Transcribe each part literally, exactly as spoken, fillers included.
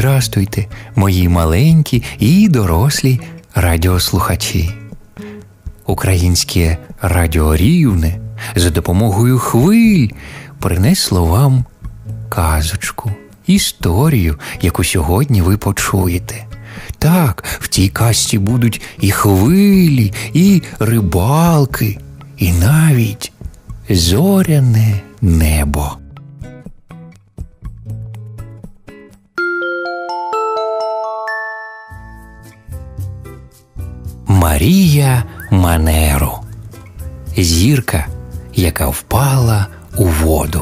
Здрастуйте, мої маленькі і дорослі радіослухачі. Українське радіо Рівне за допомогою хвиль принесло вам казочку, історію, яку сьогодні ви почуєте. Так, в цій казці будуть і хвилі, і рибалки, і навіть зоряне небо. Марія Манеру. Зірка, яка впала у воду.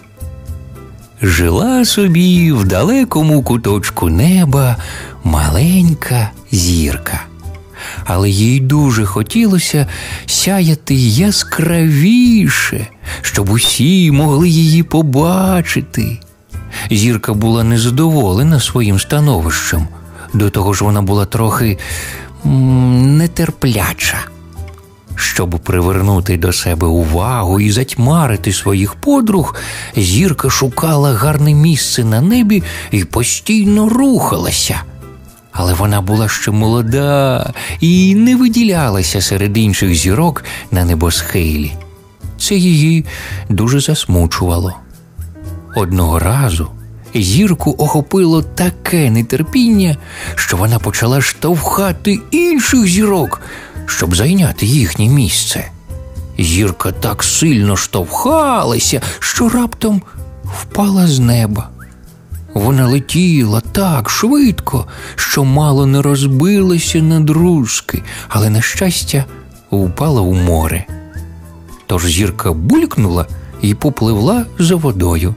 Жила собі в далекому куточку неба маленька зірка. Але їй дуже хотілося сяяти яскравіше, щоб усі могли її побачити. Зірка була незадоволена своїм становищем. До того ж вона була трохи м- нетерпляча. Щоб привернути до себе увагу і затьмарити своїх подруг, зірка шукала гарне місце на небі і постійно рухалася. Але вона була ще молода і не виділялася серед інших зірок на небосхилі. Це її дуже засмучувало. Одного разу зірку охопило таке нетерпіння, що вона почала штовхати інших зірок, щоб зайняти їхнє місце. Зірка так сильно штовхалася, що раптом впала з неба. Вона летіла так швидко, що мало не розбилася на друзки, але, на щастя, впала у море. Тож зірка булькнула і попливла за водою.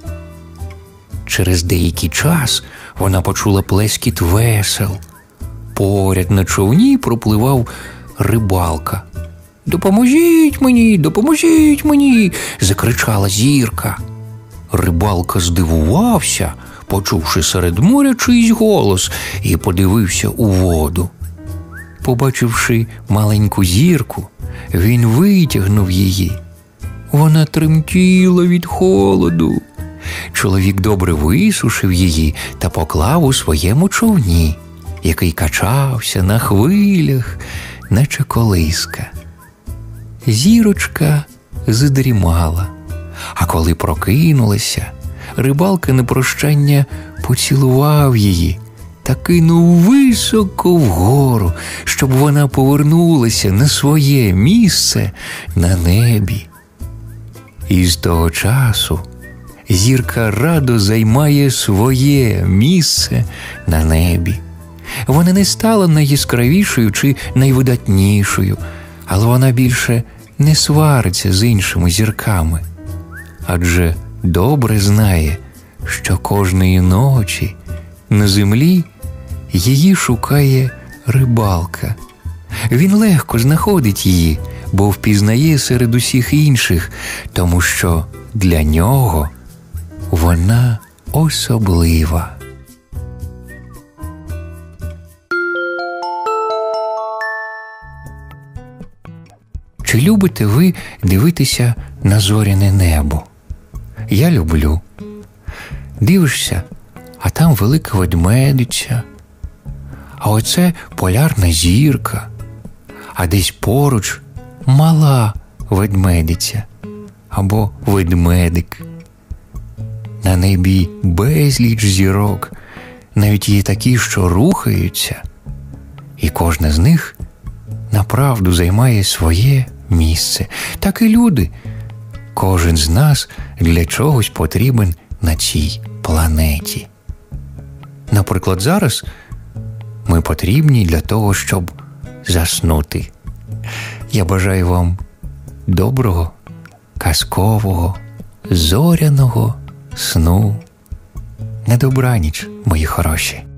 Через деякий час вона почула плескіт весел. Поряд на човні пропливав рибалка. «Допоможіть мені, допоможіть мені!» – закричала зірка. Рибалка здивувався, почувши серед моря чийсь голос, і подивився у воду. Побачивши маленьку зірку, він витягнув її. Вона тремтіла від холоду. Чоловік добре висушив її та поклав у своєму човні, який качався на хвилях, наче колиска. Зірочка задрімала, а коли прокинулася, рибалка на прощання поцілував її та кинув високо вгору, щоб вона повернулася на своє місце на небі. І з того часу зірка радо займає своє місце на небі. Вона не стала найяскравішою чи найвидатнішою, але вона більше не свариться з іншими зірками. Адже добре знає, що кожної ночі на землі її шукає рибалка. Він легко знаходить її, бо впізнає серед усіх інших, тому що для нього вона особлива. Чи любите ви дивитися на зоряне небо? Я люблю. Дивишся, а там велика ведмедиця, а оце полярна зірка, а десь поруч мала ведмедиця або ведмедик. На небі безліч зірок, навіть є такі, що рухаються, і кожна з них направду займає своє місце. Так і люди. Кожен з нас для чогось потрібен на цій планеті. Наприклад, зараз ми потрібні для того, щоб заснути. Я бажаю вам доброго, казкового, зоряного сну. На добраніч, мої хороші.